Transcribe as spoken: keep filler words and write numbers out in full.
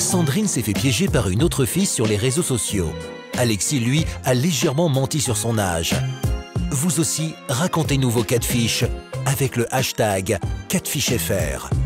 Sandrine s'est fait piéger par une autre fille sur les réseaux sociaux. Alexis, lui, a légèrement menti sur son âge. Vous aussi, racontez-nous vos catfish avec le hashtag catfishfr.